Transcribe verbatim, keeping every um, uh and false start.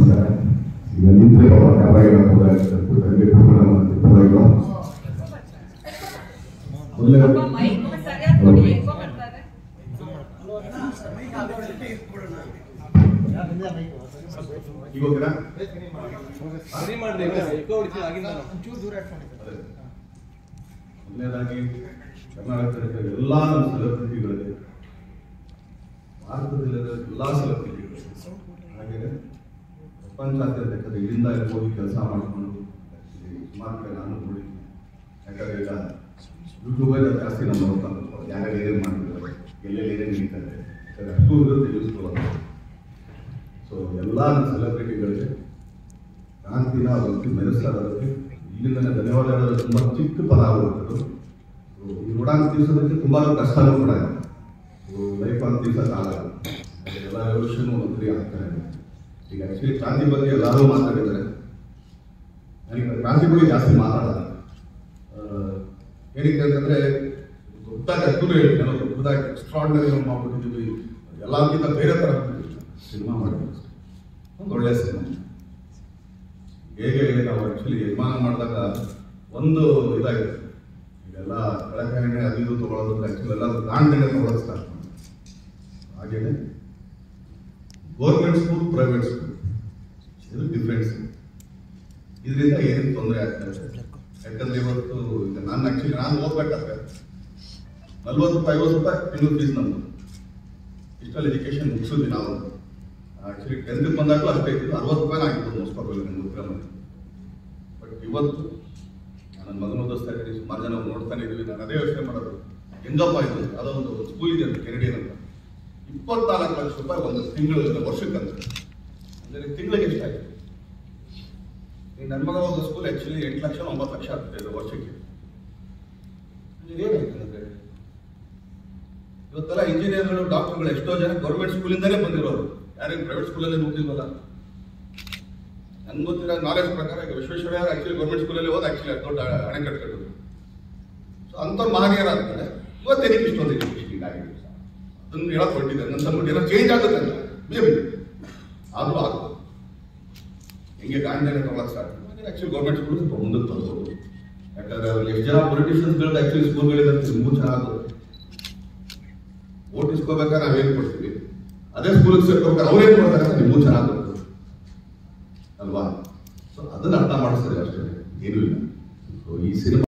ನಮಸ್ಕಾರ. ಈಗ ನಿಂತರೆ ಬಾಬಾ ಕ್ಯಾಮ್ರಾಗೆ ಮೊದಲೇ ಮೊದಲನೇದಾಗಿ ಕರ್ನಾಟಕದ ಎಲ್ಲ ಸೆಲೆಬ್ರಿಟಿಗಳಿಗೆ, ಭಾರತದಲ್ಲಿರೋ ಎಲ್ಲ ಸೆಲೆಬ್ರಿಟಿಗಳು, ಹಾಗೆ ಪ್ರಪಂಚಾದ್ಯಂತ ಇಲ್ಲಿಂದ ಹೋಗಿ ಕೆಲಸ ಮಾಡಿಕೊಂಡು ಸುಮಾರು ಕಡೆ ನಾನು ನೋಡಿದ್ದೀನಿ. ಯಾಕಂದರೆ ಈಗ ಯೂಟ್ಯೂಬಲ್ಲಿ ಜಾಸ್ತಿ ನಾವು ನೋಡ್ತಾ ಯಾರ್ಯಾರು ಏನೇನು ಮಾಡ್ತಿದ್ದಾರೆ, ಎಲ್ಲೆಲ್ಲಿ ಏನೇನು ನಡೀತಾರೆ, ಅಷ್ಟು ಇರುತ್ತೆ ಯೂಸ್ಫುಲ್ ಅಂತ. ಸೊ ಎಲ್ಲ ಸೆಲೆಬ್ರಿಟಿಗಳಿಗೆ ಕ್ರಾಂತಿನ ಅವತ್ತು ಮೆರೆಸ್ತಾ ಇರೋದಕ್ಕೆ ಇಲ್ಲಿಂದಲೇ ಧನ್ಯವಾದಗಳು. ತುಂಬ ಚಿಕ್ಕ ಪದ ಆಗುತ್ತದೆ. ಈ ನೋಡಾಂತ ತೀರ್ಸೋದಕ್ಕೆ ತುಂಬ ಕಷ್ಟನೂ ಕೂಡ ಇದೆ. ಲೈಫ್ ಅಂತ ತೀರ್ಸೋಕ್ಕಾಗಲ್ಲ. ಎಲ್ಲ ರೆವಲ್ಯೂಷನ್ ಒಂದ್ಸರಿ ಆಗ್ತಾರೆ. ಈಗ ಆ್ಯಕ್ಚುಲಿ ಕ್ರಾಂತಿ ಬಗ್ಗೆ ಎಲ್ಲರೂ ಮಾತಾಡಿದ್ದಾರೆ. ನನಗೆ ಕ್ರಾಂತಿ ಬಗ್ಗೆ ಜಾಸ್ತಿ ಮಾತಾಡೋಲ್ಲ. ಏನಕ್ಕೆ ಅಂತಂದರೆ ದೊಡ್ಡದಾಗಿ ಅದೂ ಹೇಳ್ತೀನಿ, ನಾವು ದೊಡ್ಡದಾಗಿ ಎಕ್ಸ್ಟ್ರಾರ್ಡಿನರಿ ನಾವು ಮಾಡ್ಬಿಟ್ಟಿದ್ದೀವಿ, ಎಲ್ಲಕ್ಕಿಂತ ಬೇರೆ ಥರ ಸಿನಿಮಾ ಮಾಡಿದ್ವಿ. ಒಂದು ಒಳ್ಳೆಯ ಸಿನಿಮಾ. ಹೇಗೆ ನಾವು ಆ್ಯಕ್ಚುಲಿ ಯಜಮಾನ ಮಾಡಿದಾಗ ಒಂದು ಇದಾಗಿದೆ, ಇದೆಲ್ಲ ಕಳಕಣೆ ಅದು ಇದು ತೊಗೊಳೋದು ಆ್ಯಕ್ಚುಲಿ ಎಲ್ಲ ದಾಂಡನೆ ತೊಗೊಳೋದು ಸ್ಟಾರ್ಟ್ ಮಾಡಿ. ಹಾಗೆಯೇ ಗೌರ್ಮೆಂಟ್ ಸ್ಕೂಲ್, ಪ್ರೈವೇಟ್ ಸ್ಕೂಲ್, ಇದು ಡಿಫ್ರೆನ್ಸ್. ಇದರಿಂದ ಏನೇನು ತೊಂದರೆ ಆಗ್ತದೆ. ಯಾಕಂದರೆ ಇವತ್ತು ಈಗ ನಾನು ಆ್ಯಕ್ಚುಲಿ ನಾನು ಹೋಗ್ಬೇಕಾದ್ರೆ ನಲ್ವತ್ತು ರೂಪಾಯಿ ಐವತ್ತು ರೂಪಾಯಿ ತಿಂಗಳು ಫೀಸ್ ನಮ್ಮದು. ಇಷ್ಟಲ್ಲಿ ಎಜುಕೇಷನ್ ಮುಗಿಸಿದ್ವಿ ನಾವು. ಆ್ಯಕ್ಚುಲಿ ಟೆಂತ್ಗೆ ಬಂದಾಗಲೂ ಅಷ್ಟೇ ಇತ್ತು, ಅರವತ್ತು ರೂಪಾಯಿನ ಆಗಿತ್ತು ಮೋಸ್ಟ್ ಪ್ರಾಬಬ್ಲಿ ನನಗೆ ಗೊತ್ತಿರೋ. ಬಟ್ ಇವತ್ತು ನನ್ನ ಮಗನ ಓದಿಸ್ತಾ ಇದ್ದೀನಿ, ಸುಮಾರು ಜನ ನೋಡ್ತಾನೆ ಇದ್ದೀವಿ. ನಾನು ಅದೇ ಯೋಚನೆ ಮಾಡೋದು, ಹೆಂಗಪ್ಪ ಇದು ಅದೊಂದು ಸ್ಕೂಲ್ ಇದೆ ಅಂತ ಕೆನಡಿಯನ್ ಅಂತ, ಇಪ್ಪತ್ನಾಲ್ಕು ಲಕ್ಷ ರೂಪಾಯಿ ಒಂದು ತಿಂಗಳು ವರ್ಷಕ್ಕಂತ. ಅಂದರೆ ತಿಂಗಳಿಗೆ ಎಷ್ಟಾಯಿತು? ಈಗ ನನ್ನ ಮಗ ಒಂದು ಸ್ಕೂಲ್ ಆ್ಯಕ್ಚುಲಿ ಎಂಟು ಲಕ್ಷ ಒಂಬತ್ತು ಲಕ್ಷ ಆಗ್ತಿದೆ ವರ್ಷಕ್ಕೆ. ಏನಾಯ್ತು ಅಂದರೆ ಇವತ್ತೆಲ್ಲ ಇಂಜಿನಿಯರ್ಗಳು, ಡಾಕ್ಟರ್ಗಳು ಎಷ್ಟೋ ಜನ ಗೌರ್ಮೆಂಟ್ ಸ್ಕೂಲಿಂದಲೇ ಬಂದಿರೋರು, ಯಾರಿಗೆ ಪ್ರೈವೇಟ್ ಸ್ಕೂಲಲ್ಲಿ ಓದಿಲ್ವಲ್ಲ. ನನ್ಗೆ ಗೊತ್ತಿರೋ ನಾಲೆಜ್ ಪ್ರಕಾರ ಈಗ ವಿಶ್ವೇಶ್ವರಯ್ಯ ಆ್ಯಕ್ಚುಲಿ ಗೌರ್ಮೆಂಟ್ ಸ್ಕೂಲಲ್ಲಿ ಹೋದ ಆ್ಯಕ್ಚುಲಿ ದೊಡ್ಡ ಅಣೆಕಟ್ಟು ಕಟ್ಟಿದ್ರು. ಸೊ ಅಂಥವ್ರು ಮಹನೀಯರಾಗ್ತಾರೆ. ಇವತ್ತೇನಕ್ಕೆ ಇಷ್ಟೊಂದು ಎಜುಕೇಷನ್ ಆಗಿದೆ ಅದನ್ನು ಹೇಳಕ್ ಹೊರಟಿದ್ದಾರೆ. ನನ್ನ ಸಂಬಂಧ ಏನೋ ಚೇಂಜ್ ಆಗುತ್ತೆ ಅಂತ ಮೇ ಬಿ ಆದರೂ ಆಗುತ್ತೆ. ಹೆಂಗೆ ಗಾಂಧಿನ ತೊಗೊಳಕ್ಕೆ ಸ್ಟಾರ್ಟ್ ಮಾಡಿ ಆ್ಯಕ್ಚುಲಿ ಗೌರ್ಮೆಂಟ್ ಸ್ಕೂಲ್ ಸ್ವಲ್ಪ ಮುಂದಕ್ಕೆ ತರ್ಬೋದು. ಯಾಕಂದರೆ ಅವ್ರಿಗೆ ಎಷ್ಟು ಜನ ಪೊಲಿಟಿಷಿಯನ್ಸ್ಗಳು ಆ್ಯಕ್ಚುಲಿ ಸ್ಕೂಲ್ಗಳಿರುತ್ತೆ, ಮೂರು ಚೆನ್ನಾಗೋದು. ಓಟ್ ಇಸ್ಕೋಬೇಕಾದ್ರೆ ನಾವೇನು ಕೊಡ್ತೀವಿ, ಅದೇ ಸ್ಕೂಲಿಗೆ ಸೇರ್ಕೋಬೇಕಾದ್ರೆ ಅವ್ರೇನು ಕೊಡ್ತಾರೆ ಅಂತ ನಿಮಗೂ ಚೆನ್ನಾಗಿ ಬರ್ತದೆ ಅಲ್ವಾ? ಸೊ ಅದನ್ನು ಅರ್ಥ ಮಾಡಿಸ್ತಾರೆ ಅಷ್ಟೇ, ಏನೂ ಇಲ್ಲ. ಸೊ ಈ ಸಿನಿಮಾ